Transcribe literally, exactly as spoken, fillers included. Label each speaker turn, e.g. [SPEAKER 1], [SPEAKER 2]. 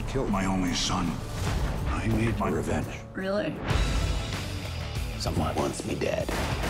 [SPEAKER 1] killed my only son. I need my revenge.
[SPEAKER 2] Really?
[SPEAKER 3] Someone wants me dead.